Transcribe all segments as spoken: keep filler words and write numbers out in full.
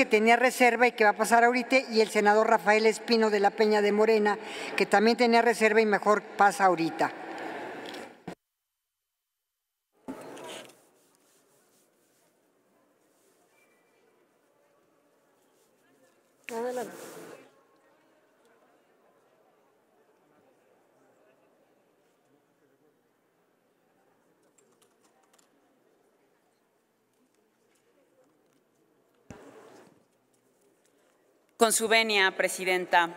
que tenía reserva y que va a pasar ahorita, y el senador Rafael Espino de la Peña de Morena, que también tenía reserva y mejor pasa ahorita. Adelante. Con su venia, Presidenta,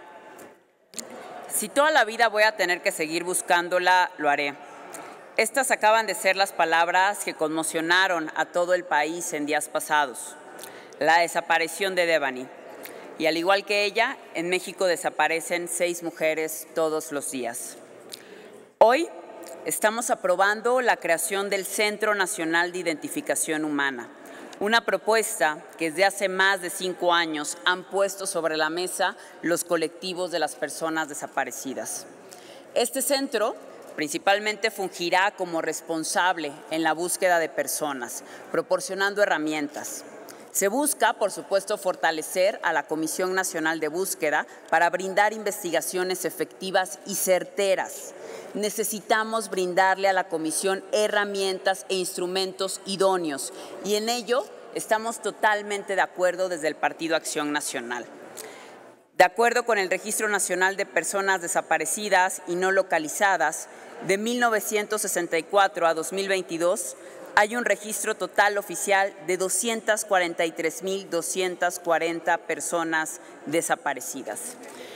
si toda la vida voy a tener que seguir buscándola, lo haré. Estas acaban de ser las palabras que conmocionaron a todo el país en días pasados. La desaparición de Devani. Y al igual que ella, en México desaparecen seis mujeres todos los días. Hoy estamos aprobando la creación del Centro Nacional de Identificación Humana, una propuesta que desde hace más de cinco años han puesto sobre la mesa los colectivos de las personas desaparecidas. Este centro principalmente fungirá como responsable en la búsqueda de personas, proporcionando herramientas. Se busca, por supuesto, fortalecer a la Comisión Nacional de Búsqueda para brindar investigaciones efectivas y certeras. Necesitamos brindarle a la Comisión herramientas e instrumentos idóneos, y en ello estamos totalmente de acuerdo desde el Partido Acción Nacional. De acuerdo con el Registro Nacional de Personas Desaparecidas y No Localizadas, de mil novecientos sesenta y cuatro a dos mil veintidós, hay un registro total oficial de doscientas cuarenta y tres mil doscientas cuarenta personas desaparecidas.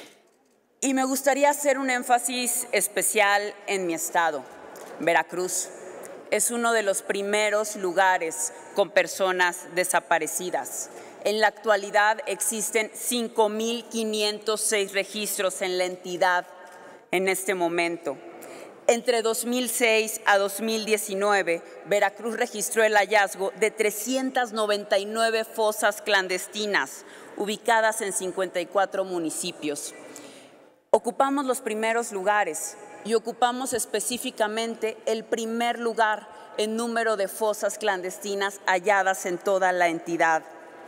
Y me gustaría hacer un énfasis especial en mi estado, Veracruz. Es uno de los primeros lugares con personas desaparecidas. En la actualidad existen cinco mil quinientos seis registros en la entidad en este momento. Entre dos mil seis a dos mil diecinueve, Veracruz registró el hallazgo de trescientas noventa y nueve fosas clandestinas ubicadas en cincuenta y cuatro municipios. Ocupamos los primeros lugares y ocupamos específicamente el primer lugar en número de fosas clandestinas halladas en toda la entidad.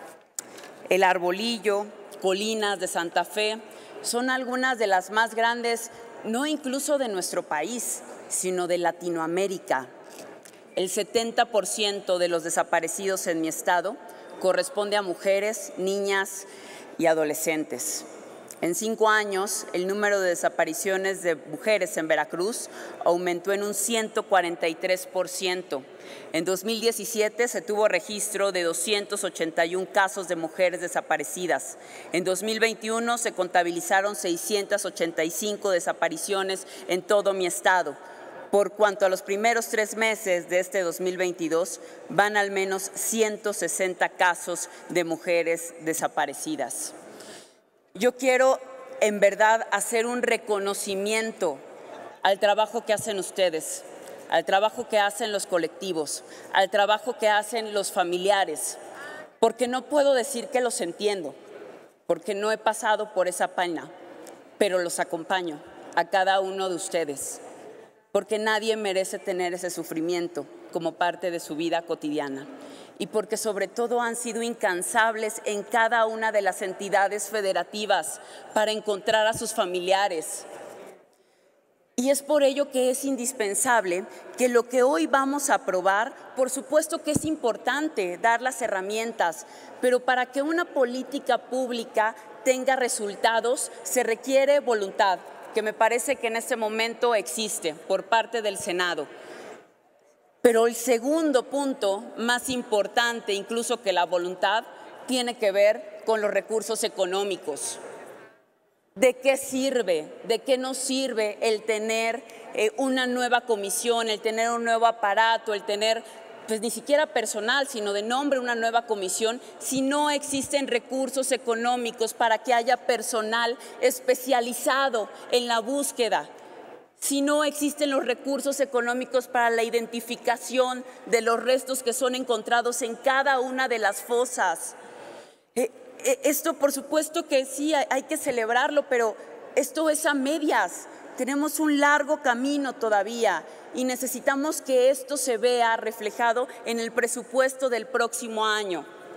El Arbolillo, Colinas de Santa Fe, son algunas de las más grandes, no incluso de nuestro país, sino de Latinoamérica. El setenta por ciento de los desaparecidos en mi estado corresponde a mujeres, niñas y adolescentes. En cinco años, el número de desapariciones de mujeres en Veracruz aumentó en un ciento cuarenta y tres por ciento. En dos mil diecisiete se tuvo registro de doscientos ochenta y uno casos de mujeres desaparecidas. En dos mil veintiuno se contabilizaron seiscientas ochenta y cinco desapariciones en todo mi estado. Por cuanto a los primeros tres meses de este dos mil veintidós, van al menos ciento sesenta casos de mujeres desaparecidas. Yo quiero, en verdad, hacer un reconocimiento al trabajo que hacen ustedes, al trabajo que hacen los colectivos, al trabajo que hacen los familiares, porque no puedo decir que los entiendo, porque no he pasado por esa pena, pero los acompaño a cada uno de ustedes, porque nadie merece tener ese sufrimiento como parte de su vida cotidiana. Y porque sobre todo han sido incansables en cada una de las entidades federativas para encontrar a sus familiares. Y es por ello que es indispensable que lo que hoy vamos a aprobar, por supuesto que es importante dar las herramientas, pero para que una política pública tenga resultados se requiere voluntad, que me parece que en este momento existe por parte del Senado. Pero el segundo punto, más importante incluso que la voluntad, tiene que ver con los recursos económicos. ¿De qué sirve, de qué nos sirve el tener eh, una nueva comisión, el tener un nuevo aparato, el tener, pues ni siquiera personal, sino de nombre una nueva comisión, si no existen recursos económicos para que haya personal especializado en la búsqueda? Si no existen los recursos económicos para la identificación de los restos que son encontrados en cada una de las fosas. Eh, eh, esto por supuesto que sí, hay, hay que celebrarlo, pero esto es a medias. Tenemos un largo camino todavía y necesitamos que esto se vea reflejado en el presupuesto del próximo año.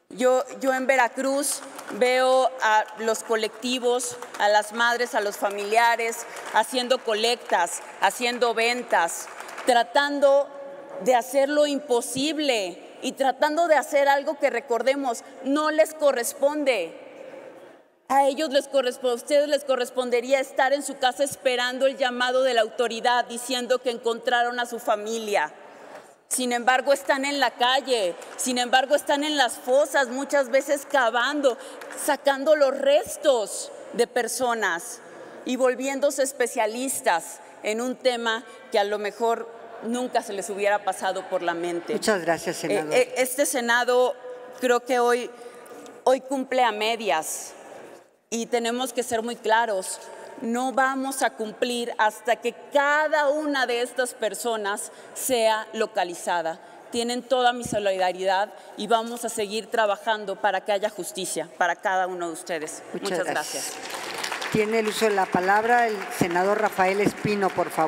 Yo, yo en Veracruz veo a los colectivos, a las madres, a los familiares, haciendo colectas, haciendo ventas, tratando de hacer lo imposible y tratando de hacer algo que, recordemos, no les corresponde. A ellos les corresponde, a ustedes les correspondería estar en su casa esperando el llamado de la autoridad diciendo que encontraron a su familia. Sin embargo, están en la calle, sin embargo, están en las fosas, muchas veces cavando, sacando los restos de personas y volviéndose especialistas en un tema que a lo mejor nunca se les hubiera pasado por la mente. Muchas gracias, senador. Eh, este Senado creo que hoy, hoy cumple a medias y tenemos que ser muy claros. No vamos a cumplir hasta que cada una de estas personas sea localizada. Tienen toda mi solidaridad y vamos a seguir trabajando para que haya justicia para cada uno de ustedes. Muchas, Muchas gracias. gracias. Tiene el uso de la palabra el senador Rafael Espino, por favor.